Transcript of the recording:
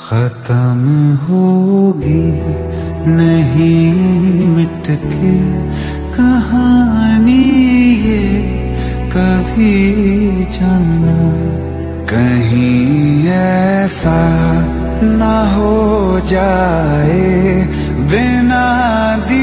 खत्म होगी नहीं मिट के कहानी ये कभी जाना, कहीं ऐसा ना हो जाए बिना